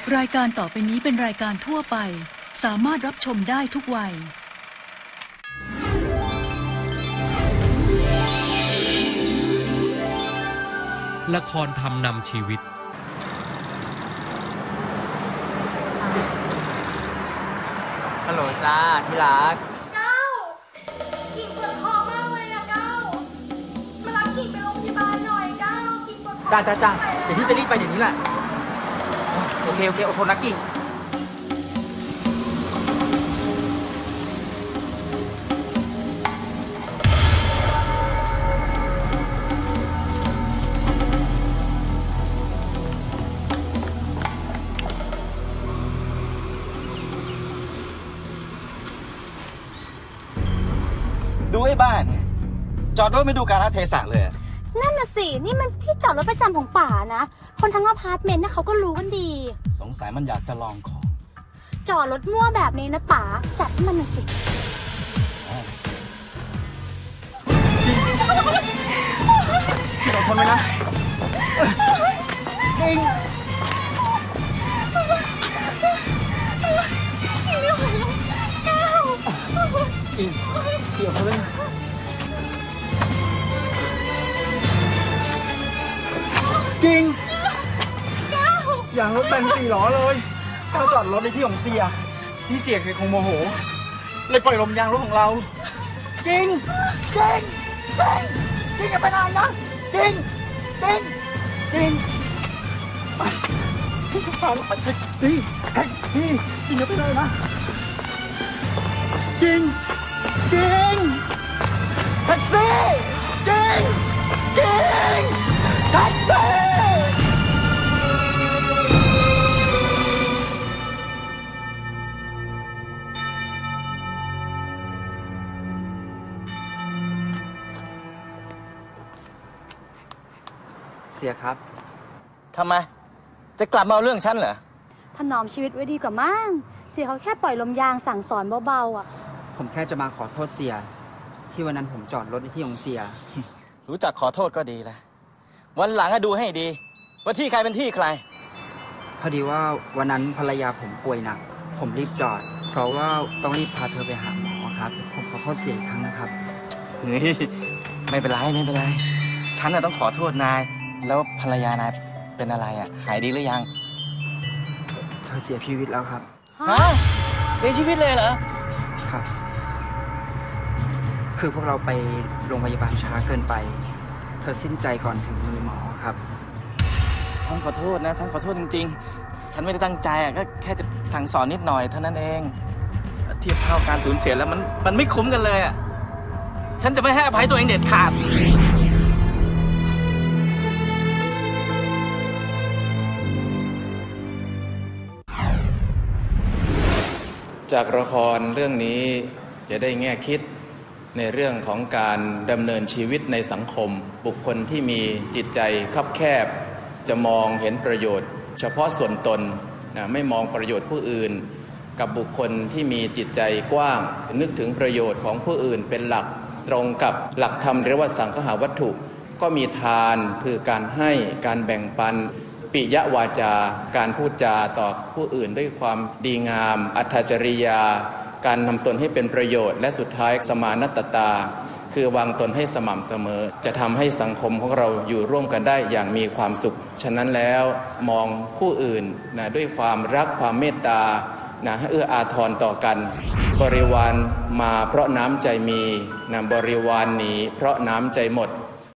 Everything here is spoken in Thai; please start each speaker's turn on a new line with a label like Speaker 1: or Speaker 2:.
Speaker 1: รายการต่อไปนี้เป็นรายการทั่วไปสามารถรับชมได้ทุกวัย
Speaker 2: ละครทำนำชีวิต
Speaker 3: ฮัลโหลจ้าที่รัก
Speaker 4: ก้าวกิ่งปวดคอมากเลยอะก้าวมารับกิ่งไปโรงพยาบาลหน่อยก้าวกิ่งปวดคอ
Speaker 3: จ้าเดี๋ยวพี่จะรีบไปเดี๋ยวนี้แหละโอเคอดทนนะกิ่ง
Speaker 5: ดูไอ้บ้านเนี่ยจอดรถไม่ดูกาลเทศะเลย
Speaker 6: นั่นน่ะสินี่มันที่จอดรถประจำของป่านะคนทั้งอพาร์ตเมนต์นะเขาก็รู้กันดี
Speaker 5: สงสัยมันอยากจะลองของ
Speaker 6: จอดรถมั่วแบบนี้นะป๋าจัดให้มันหน่อยสิ
Speaker 3: พี่อดทนไว้นะกิ่งกิ่งพี่อดทนไว้นะกิ่งอย่างรถแบน4 ล้อเลยก้าวจอดรถในที่ของเสียพี่เสียคงโมโหเลยปล่อยลมยางรถของเรากิ่งอย่าไปไหนนะกิ่งไปพี่จะฟังพี่อย่าไปไหนนะกิ่งแท็กซี่กิ่งแท็กซี่เสียครับ
Speaker 5: ทำไมจะกลับมาเอาเรื่องฉันเหรอ
Speaker 6: ถนอมชีวิตไว้ดีกว่ามั้งเสียเขาแค่ปล่อยลมยางสั่งสอนเบาๆอ่ะ
Speaker 3: ผมแค่จะมาขอโทษเสียที่วันนั้นผมจอดรถในที่ของเสีย
Speaker 5: รู้จักขอโทษก็ดีแล้ววันหลังดูให้ดีว่าที่ใครเป็นที่ใคร
Speaker 3: พอดีว่าวันนั้นภรรยาผมป่วยหนักผมรีบจอดเพราะว่าต้องรีบพาเธอไปหาหมอครับผมขอโทษเสียอีกครั้งนะครับ
Speaker 5: ไม่เป็นไรฉันน่ะต้องขอโทษนายแล้วภรรยานายเป็นอะไรอ่ะหายดีหรือยัง
Speaker 3: เธอเสียชีวิตแล้วครับ
Speaker 5: ฮะเสียชีวิตเลยเหรอ
Speaker 3: ครับคือพวกเราไปโรงพยาบาลช้าเกินไปเธอสิ้นใจก่อนถึงมือหมอครับ
Speaker 5: ฉันขอโทษนะฉันขอโทษจริงๆฉันไม่ได้ตั้งใจอ่ะก็แค่จะสั่งสอนนิดหน่อยเท่านั้นเองเทียบเท่าการสูญเสียแล้วมันไม่คุ้มกันเลยอ่ะฉันจะไม่ให้อภัยตัวเองเด็ดขาด
Speaker 7: จากละครเรื่องนี้จะได้แง่คิดในเรื่องของการดำเนินชีวิตในสังคมบุคคลที่มีจิตใจคับแคบจะมองเห็นประโยชน์เฉพาะส่วนตนไม่มองประโยชน์ผู้อื่นกับบุคคลที่มีจิตใจกว้างนึกถึงประโยชน์ของผู้อื่นเป็นหลักตรงกับหลักธรรมเรียกว่าสังฆาวัตถุก็มีทานคือการให้การแบ่งปันปิยวาจาการพูดจาต่อผู้อื่นด้วยความดีงามอัตถจริยาการทำตนให้เป็นประโยชน์และสุดท้ายสมานัตตาคือวางตนให้สม่ำเสมอจะทำให้สังคมของเราอยู่ร่วมกันได้อย่างมีความสุขฉะนั้นแล้วมองผู้อื่นด้วยความรักความเมตตาให้เอื้ออาทรต่อกันบริวารมาเพราะน้ำใจมีบริวารหนีเพราะน้ำใจหมด